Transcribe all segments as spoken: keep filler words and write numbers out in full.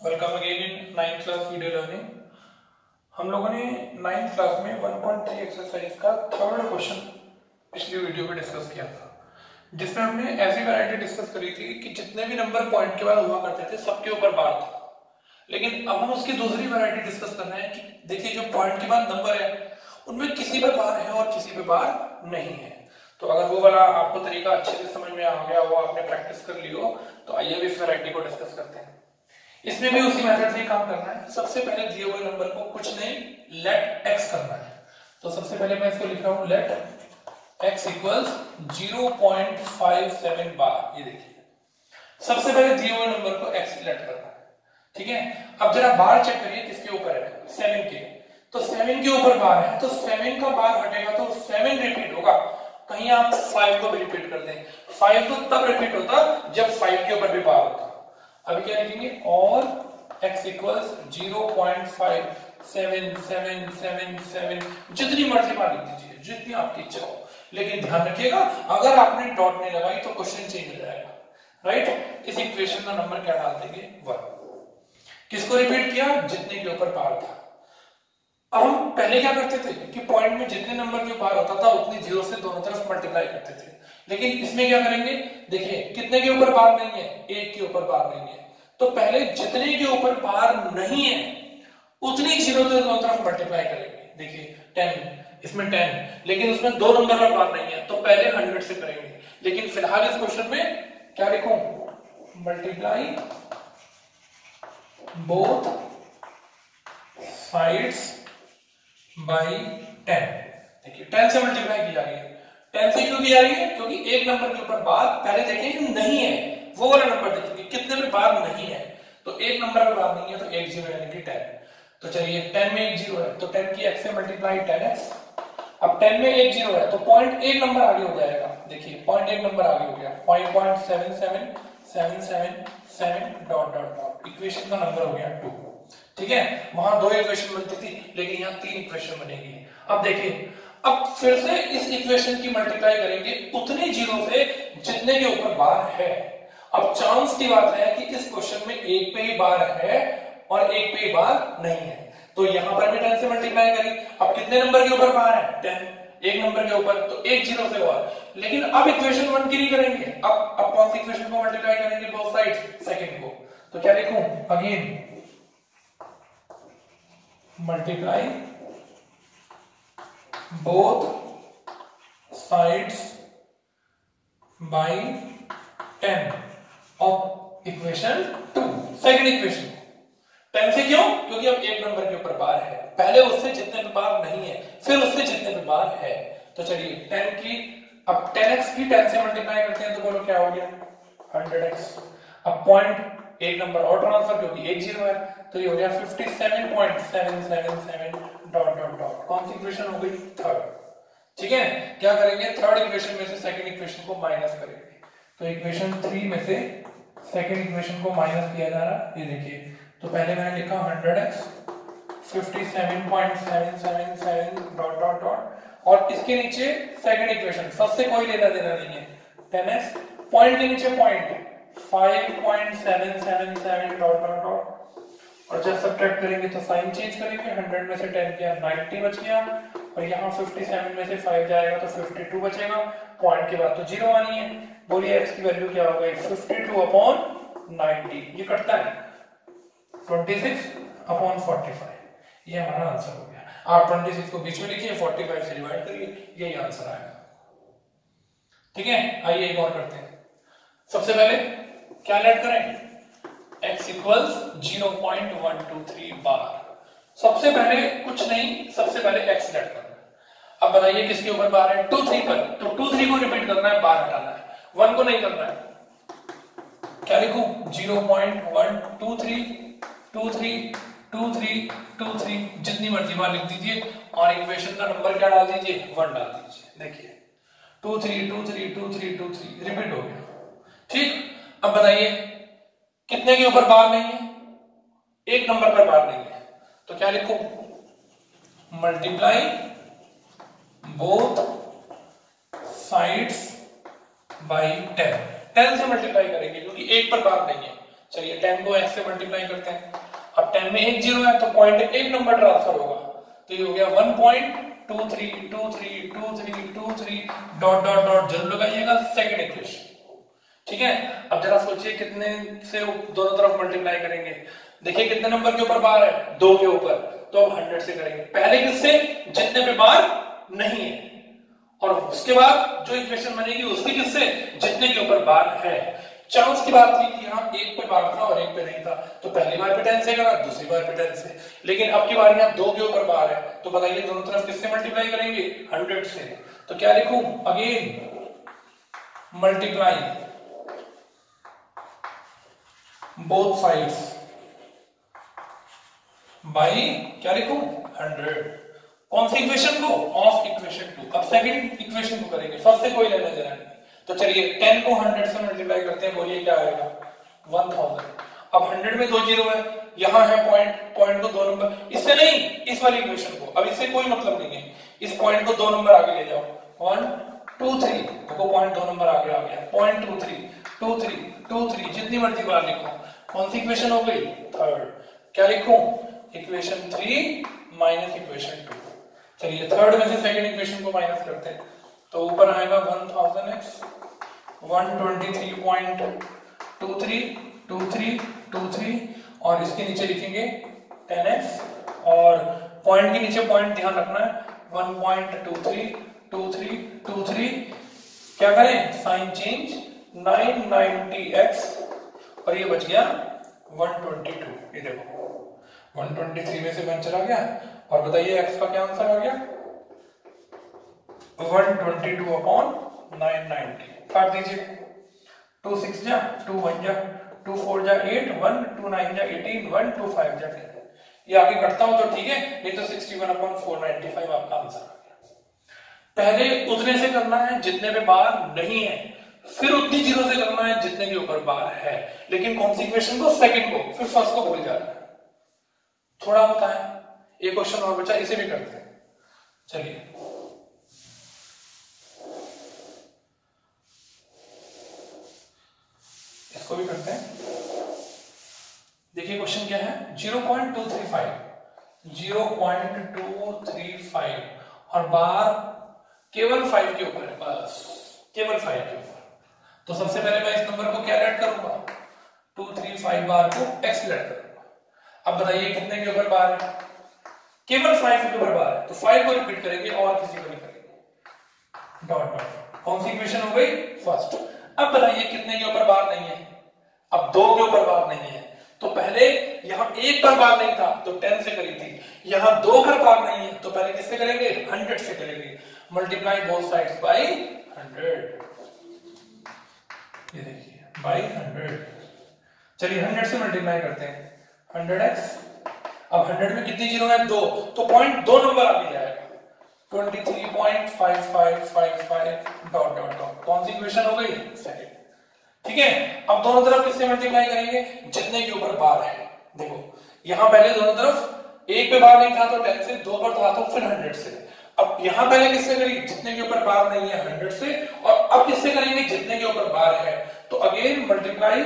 Welcome again in ninth class video learning. हम लोगों ने नाइन्थ क्लास में वन पॉइंट थ्री एक्सरसाइज का थर्ड क्वेश्चन पिछली वीडियो में डिस्कस किया था, जिसमें हमने ऐसी वैरायटी डिस्कस करी थी कि जितने भी नंबर पॉइंट के बाद हुआ करते थे सबके ऊपर बार था। लेकिन अब हम उसकी दूसरी वैरायटी डिस्कस कर रहे हैं कि देखिए जो पॉइंट के बाद नंबर है उनमें किसी पे बार है और किसी पे बार नहीं है। तो अगर वो वाला आपको तरीका अच्छे से समझ में आ गया हो, आपने प्रैक्टिस कर ली हो, तो आइए अब इस वैरायटी को डिस्कस करते हैं। इसमें भी उसी मेथड से काम करना है। सबसे पहले दिए हुए नंबर को कुछ नहीं लेट एक्स करना है। तो सबसे पहले मैं इसको लिख रहा हूं let x equals zero point five seven bar. ये देखिए सबसे पहले दिए हुए नंबर को एक्स लेट करना है, ठीक है। अब जरा बार चेक करिए किसके ऊपर है, सेवन के। तो सेवन के ऊपर बार है तो सेवन का बार हटेगा तो सेवन रिपीट होगा। कहीं आप फाइव को भी रिपीट कर दें, फाइव तो तब रिपीट होता जब फाइव के ऊपर भी बार होता। अभी क्या लिखेंगे, और x equals zero point five seven seven seven seven, जितनी मर्जी बार लिख दीजिए, जितनी आपकी इच्छा हो। लेकिन ध्यान रखिएगा अगर आपने डॉट नहीं लगाई तो क्वेश्चन चेंज हो जाएगा, राइट। इस इक्वेशन का नंबर क्या डाल देंगे, वन। किसको रिपीट किया, जितने के ऊपर बार था। अब हम पहले क्या करते थे कि पॉइंट में जितने नंबर के बार होता था उतनी जीरो से दोनों तरफ मल्टीप्लाई करते थे। लेकिन इसमें क्या करेंगे, देखिए कितने के ऊपर बार नहीं है, एक के ऊपर बार नहीं है। तो पहले जितने के ऊपर बार नहीं है उतनी जीरो से दोनों तरफ मल्टीप्लाई करेंगे। देखिए टेन, इसमें टेन, लेकिन उसमें दो नंबर का बार नहीं है तो पहले हंड्रेड से करेंगे। लेकिन फिलहाल इस क्वेश्चन में क्या लिखूं, multiply both sides by ten. देखिए टेन से मल्टीप्लाई की जा रही है। टेन से क्यों की जा रही है, क्योंकि एक नंबर के ऊपर बार पहले देखेंगे नहीं है, वो वाला नंबर देखेंगे कितने में बार नहीं है। तो एक नंबर में बार नहीं है तो एक जीरो यानी कि टेन। तो चलिए टेन में एक जीरो है तो टेन की एक्स से मल्टीप्लाई टेन एक्स। अब टेन में एक जीरो है तो पॉइंट एक नंबर आगे हो जाएगा। देखिए पॉइंट एक नंबर आगे हो गया, five point seven seven seven seven seven dot dot dot. Equation का नंबर हो गया टू, ठीक है। वहां दो इक्वेशन बनती थी लेकिन यहाँ तीन इक्वेशन बनेगी। अब देखिए अब फिर से इस इक्वेशन की मल्टीप्लाई करेंगे उतने जीरो से जितने के ऊपर बार है। अब चांस की बात है कि इस क्वेश्चन में एक पे ही बार है और एक पे ही बार नहीं है, तो यहां पर भी टेन से मल्टीप्लाई करी। अब कितने नंबर के ऊपर बार है, टेन, एक नंबर के ऊपर, तो एक जीरो से बार। लेकिन अब इक्वेशन वन की नहीं करेंगे, अब अब कौन सी इक्वेशन को मल्टीप्लाई करेंगे, बोथ साइड्स, सेकंड को। तो क्या लिखूं, again multiply both sides by ten of equation two, second equation. Ten से क्यों, क्योंकि अब एक नंबर के ऊपर बार है, पहले उससे जितने पे बार नहीं है फिर उससे जितने पे बार है। तो चलिए टेन की, अब टेन एक्स की टेन से मल्टीप्लाई करते हैं तो बोलो क्या हो गया, हंड्रेड एक्स। अब पॉइंट एक नंबर और ट्रांसफर क्योंकि एक जीरो है तो ये हो गया fifty seven point seven seven seven dot dot dot. कौन सी इक्वेशन हो गई, थर्ड, ठीक है। क्या करेंगे, थर्ड इक्वेशन में से सेकंड इक्वेशन को माइनस करेंगे। तो इक्वेशन थ्री में से सेकंड इक्वेशन को माइनस किया जा रहा है, ये देखिए। तो पहले मैंने लिखा hundred x fifty seven point seven seven seven dot dot dot, और इसके नीचे सेकंड इक्वेशन, सबसे कोई लेना देना नहीं है, टेन एक्स, पॉइंट के नीचे point five point seven seven seven dot dot dot. और जब सब्ट्रैक्ट करेंगे तो साइन चेंज करेंगे, हंड्रेड में से टेन किया नाइंटी बच गया, और यहाँ फिफ्टी सेवन में से फाइव जाएगा तो फिफ्टी टू बचेगा। पॉइंट के बाद तो जीरो आनी है, बोलिए x की वैल्यू क्या हो गई, फिफ्टी टू अपॉन नाइंटी। ये कटता है twenty six upon forty five, ये हमारा आंसर हो गया। आप ट्वेंटी सिक्स को बीच में लिखिए, फोर्टी फाइव से डिवाइड करिए, यही आंसर आएगा, ठीक है। आइए एक और करते हैं। सबसे पहले क्या लेट करें, x equals zero point one two three bar. सबसे पहले कुछ नहीं, सबसे पहले x लेट करना है। अब बताइए किसके ऊपर बार है, टू थ्री पर, तो टू थ्री को रिपीट करना है, बार हटाना है, वन को नहीं करना है। क्या लिखूं, zero point one two three two three two three two three, जितनी मर्जी बार लिख दीजिए और इक्वेशन का नंबर क्या डाल दीजिए, वन डाल दीजिए। देखिए two three two three two three two three repeat हो गया, ठीक। अब बताइए कितने के ऊपर बार नहीं है, एक नंबर पर बार नहीं है, तो क्या लिखूं, multiply both sides by ten. Ten से मल्टीप्लाई करेंगे क्योंकि एक पर बार नहीं है। चलिए टेन को x से मल्टीप्लाई करते हैं। अब टेन में एक जीरो है तो पॉइंट एक नंबर ट्रांसफर होगा, तो ये हो गया one point two three two three two three two three dot dot dot जरूर लगाइएगा सेकंड इक्वेशन। ठीक है, अब जरा सोचिए कितने से दोनों तरफ मल्टीप्लाई करेंगे। देखिए कितने नंबर के ऊपर बार है, दो के ऊपर, तो अब हंड्रेड से करेंगे। पहले किससे, जितने पे बार नहीं है, और उसके बाद जो इक्वेशन बनेगी उसकी किससे, जितने के ऊपर बार है। चांस की बात थी कि यहाँ एक पे बार था और एक पे नहीं था, तो पहली बार पे टेन से करा, दूसरी बार पे टेन से। लेकिन अब की बार यहाँ दो के ऊपर बार है, तो बताइए दोनों तरफ किससे मल्टीप्लाई करेंगे, हंड्रेड से। तो क्या लिखूं, again multiply both sides by क्या लिखूं, हंड्रेड। कौन सी इक्वेशन को, ऑफ इक्वेशन टू। अब सेकंड इक्वेशन को करेंगे, फर्स्ट से कोई लेना देना नहीं। तो चलिए टेन को हंड्रेड से मल्टीप्लाई करते हैं, बोलिए क्या आएगा, वन थाउजेंड। अब हंड्रेड में दो जीरो है, यहां है पॉइंट, पॉइंट को दो नंबर, इससे नहीं, इस वाली इक्वेशन को, अब इससे कोई मतलब नहीं है, इस पॉइंट को दो नंबर आगे ले जाओ, वन टू थ्री, देखो पॉइंट दो नंबर आगे आ गया, point two three two three two three, जितनी मर्जी बार लिखो। कौन सी इक्वेशन हो गई, थर्ड। क्या लिखूं, equation three minus equation two. चलिए थर्ड में से सेकंड इक्वेशन को माइनस करते हैं, तो ऊपर आएगा one thousand x one twenty three point two three two three two three, और इसके नीचे लिखेंगे टेन एक्स, और पॉइंट के नीचे पॉइंट ध्यान रखना है, one point two three two three two three. क्या करें, sign change, nine ninety x, और ये बच गया वन ट्वेंटी टू। ये देखो वन ट्वेंटी थ्री में से वन चला गया, और बताइए x का क्या आंसर आ गया, one twenty two upon nine ninety. काट दीजिए, टू सिक्स जा, टू वन जा, टू फोर जा एट, वन टू नाइन जा एटीन, वन टू फाइव जा टेन। ये आगे कटता हो तो ठीक है, नहीं तो sixty one upon four ninety five आपका आंसर आ गया। पहले उतने से करना है जितने पे बार नहीं है, फिर उतनी जीरो से करना है जितने के ऊपर बार है। लेकिन कौन सी इक्वेशन को, सेकंड को, फिर फर्स्ट को भूल जाना है। थोड़ा होता है, एक क्वेश्चन और बचा, इसे भी करते हैं। चलिए इसको भी करते हैं। देखिए क्वेश्चन क्या है, zero point two three five zero point two three five, और बार केवल फाइव के ऊपर है, बस केवल फाइव के ऊपर। तो सबसे पहले मैं इस नंबर को क्या ऐड करूंगा, टू थ्री फाइव बार को एक्स ऐड करूंगा। अब बताइए कितने के ऊपर बार है, केवल फाइव के ऊपर बार है, तो फाइव को रिपीट करेंगे और किसी को नहीं करेंगे, डॉट डॉट। कौन सी इक्वेशन हो गई, फर्स्ट। अब बताइए कितने के ऊपर बार नहीं है, अब दो के ऊपर बार नहीं है, तो पहले यहां एक पर बार नहीं था तो टेन से करी थी, यहां दो पर बार नहीं है तो पहले किससे करेंगे, हंड्रेड से करेंगे। Multiply both sides by hundred, ये देखिए बाई हंड्रेड। चलिए हंड्रेड से मल्टीप्लाई करते हैं, हंड्रेड एक्स। अब हंड्रेड में कितनी जीरो है, दो, तो पॉइंट दो नंबर आगे जाएगा, twenty three point five five five five dot dot dot. कौन सी इक्वेशन हो गई, सेकंड। ठीक है, अब दोनों तरफ किससे मल्टीप्लाई करेंगे, जितने के ऊपर बार है। देखो यहां पहले दोनों तरफ एक पे बार नहीं था तो टेन से, दो पर था तो फिर हंड्रेड से। अब यहां पहले किससे करी, जितने के ऊपर बार नहीं है हंड्रेड से, और अब किससे करेंगे, जितने के ऊपर बार है। तो again multiply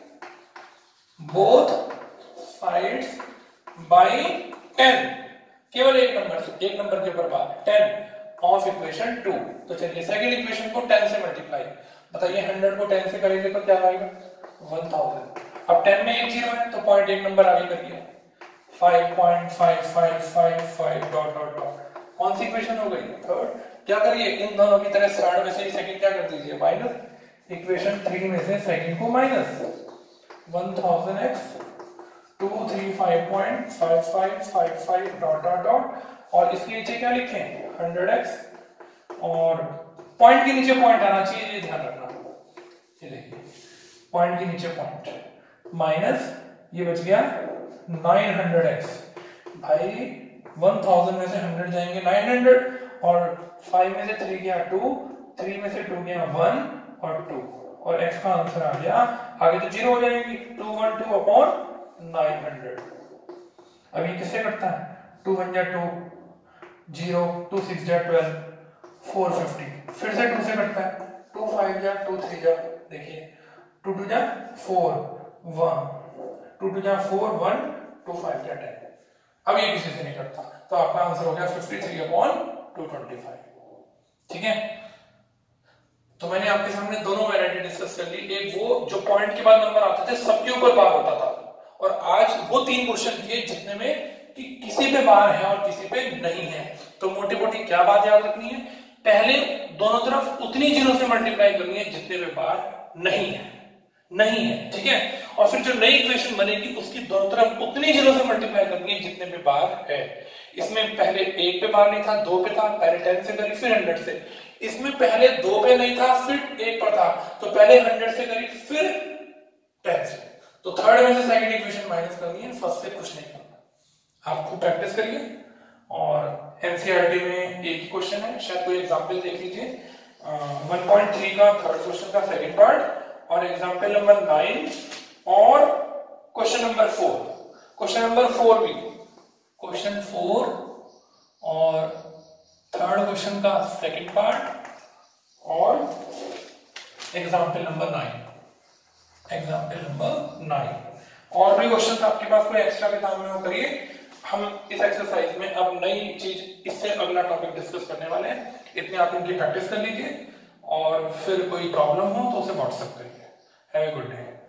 both sides by ten, केवल एक नंबर से, एक नंबर के ऊपर बार टेन ऑफ इक्वेशन टू। तो चलिए सेकंड इक्वेशन को टेन से मल्टीप्लाई, बताइए हंड्रेड को टेन से करेंगे तो क्या आएगा, वन थाउजेंड। अब टेन में एक जीरो है तो पॉइंट एक नंबर आगे करिए, five point five five five five dot dot dot. कौन सी इक्वेशन हो गई, थर्ड। क्या करिए, इन दोनों की तरह थर्ड में से ही सेकंड क्या कर दीजिए, माइनस, इक्वेशन थ्री में से सेकंड को minus, one thousand x two three five point five five five five dot dot dot, और इसके नीचे क्या लिखें, हंड्रेड एक्स, और पॉइंट के नीचे पॉइंट आना चाहिए, ये ध्यान रखना। ये देखिए पॉइंट के नीचे पॉइंट, माइनस ये बच गया नाइन हंड्रेड एक्स। भाई वन थाउजेंड में से हंड्रेड जाएंगे नाइन हंड्रेड, और फाइव में से थ्री गया टू, थ्री में से टू गया वन और टू, और x का आंसर आ गया, आगे तो जीरो हो जाएगी, two one two upon nine hundred. अब ये किससे कटता है, टू वन जा टू, जीरो, टू सिक्स जा ट्वेल्व, फोर फिफ्टी, फिर से टू से कटता है, टू फाइव जा, टू थ्री जा, देखिए टू टू जा फोर, वन, टू टू जा फोर, वन, टू फाइव जा टेन। अब ये किसी से नहीं करता, तो आपका आंसर हो गया fifty three upon two twenty five. ठीक है, तो मैंने आपके सामने दोनों वैरायटी डिस्कस कर ली। एक वो जो पॉइंट के बाद नंबर आते थे सबके ऊपर बार होता था, और आज वो तीन क्वेश्चन किए जितने में कि किसी पे बार है और किसी पे नहीं है। तो मोटी मोटी क्या बात याद रखनी है, पहले दोनों तरफ उतनी जीरो से मल्टीप्लाई करनी है जितने पे बार नहीं है, नहीं है। ठीक है, और फिर जो नई इक्वेशन बनेगी उसकी दोनों तरफ उतनी जीरो से मल्टीप्लाई करनी है जितने पे बार है। इसमें पहले एक पे बार नहीं था, दो पे था, पहले टेन से करी फिर हंड्रेड से। इसमें पहले दो पे नहीं था फिर एक पर था, तो पहले हंड्रेड से करी फिर टेन से। तो थर्ड में से सेकंड इक्वेशन माइनस करनी है, फर्स्ट से कुछ नहीं करना। आप खूब प्रैक्टिस करिए, और एनसीईआरटी में एक ही क्वेश्चन है, शायद कोई एग्जांपल देख लीजिए। वन पॉइंट थ्री का थर्ड क्वेश्चन का सेकंड पार्ट, और एग्जांपल नंबर नाइन और question number four. Question number four भी, क्वेश्चन फोर और थर्ड क्वेश्चन का सेकंड पार्ट, और example number nine, example number nine. और भी क्वेश्चन आपके पास कोई एक्स्ट्रा किताब में हो करिए। हम इस एक्सरसाइज में अब नई चीज, इससे अगला टॉपिक डिस्कस करने वाले हैं। इतने आप इनकी प्रैक्टिस कर लीजिए, और फिर कोई प्रॉब्लम हो तो उसे व्हाट्सएप करिए। Have a good day.